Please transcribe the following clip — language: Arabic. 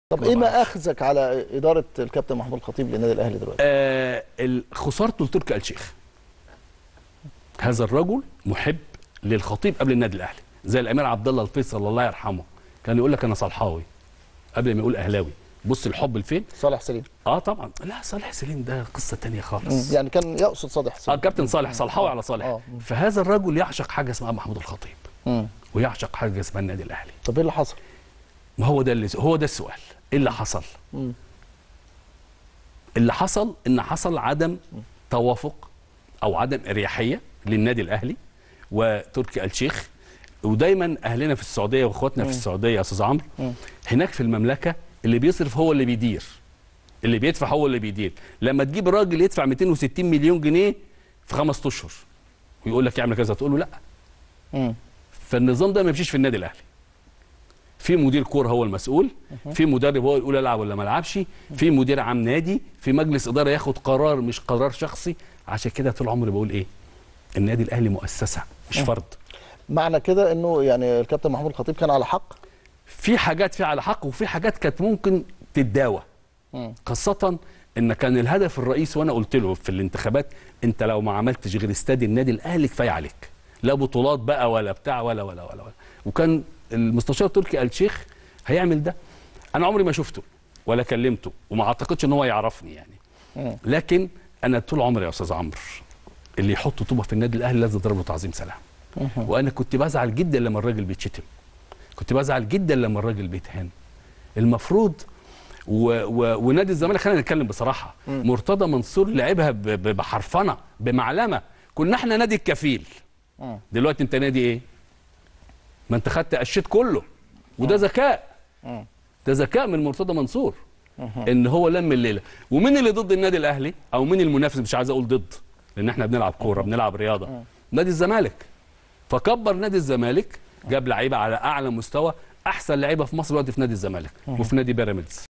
طب ايه ما اخذك على اداره الكابتن محمود الخطيب للنادي الاهلي دلوقتي؟ خسارته لتركي آل الشيخ. هذا الرجل محب للخطيب قبل النادي الاهلي، زي الامير عبد الله الفيصل الله يرحمه كان يقول لك انا صلحاوي قبل ما يقول اهلاوي. بص الحب لفين؟ صالح سليم. طبعا. لا صالح سليم ده قصه ثانيه خالص. يعني كان يقصد صالح سليم. كابتن صالح صلحاوي على صالح. فهذا الرجل يعشق حاجه اسمها محمود الخطيب. ويعشق حاجه اسمها النادي الاهلي. طب ايه اللي حصل؟ ما هو ده السؤال. ايه اللي حصل؟ اللي حصل ان حصل عدم توافق او عدم اريحيه للنادي الاهلي وتركي آل الشيخ. ودايما اهلنا في السعوديه واخواتنا في السعوديه يا استاذ عمرو، هناك في المملكه اللي بيصرف هو اللي بيدير، اللي بيدفع هو اللي بيدير. لما تجيب راجل يدفع 260 مليون جنيه في 5 اشهر ويقول لك يعمل كذا تقول له لا. فالنظام ده ما يمشيش في النادي الاهلي. في مدير كوره هو المسؤول، في مدرب هو يقول العب ولا ما العبش، في مدير عام نادي، في مجلس اداره ياخد قرار مش قرار شخصي. عشان كده طول عمري بقول ايه؟ النادي الاهلي مؤسسه مش فرد. معنى كده انه يعني الكابتن محمود الخطيب كان على حق؟ في حاجات فيها على حق وفي حاجات كانت ممكن تتداوى. خاصه ان كان الهدف الرئيسي وانا قلت له في الانتخابات انت لو ما عملتش غير استاد النادي الاهلي كفايه عليك. لا بطولات بقى ولا بتاع ولا ولا ولا ولا. وكان المستشار تركي آل الشيخ هيعمل ده. انا عمري ما شفته ولا كلمته وما اعتقدش ان هو يعرفني يعني. لكن انا طول عمري يا استاذ عمرو اللي يحط طوبه في النادي الاهلي لازم اضرب له تعظيم سلام. وانا كنت بزعل جدا لما الراجل بيتشتم، كنت بزعل جدا لما الراجل بيتهان. المفروض ونادي الزمالك خلينا نتكلم بصراحه، مرتضى منصور لعبها بحرفنه بمعلمه. كنا احنا نادي الكفيل، دلوقتي انت نادي ايه؟ ما انت خدت قشيت كله. وده ذكاء، ده ذكاء من مرتضى منصور ان هو لم الليله. ومين اللي ضد النادي الاهلي او مين المنافس؟ مش عايز اقول ضد لان احنا بنلعب كوره بنلعب رياضه. نادي الزمالك. فكبر نادي الزمالك، جاب لعيبه على اعلى مستوى، احسن لعيبه في مصر دلوقتي في نادي الزمالك وفي نادي بيراميدز.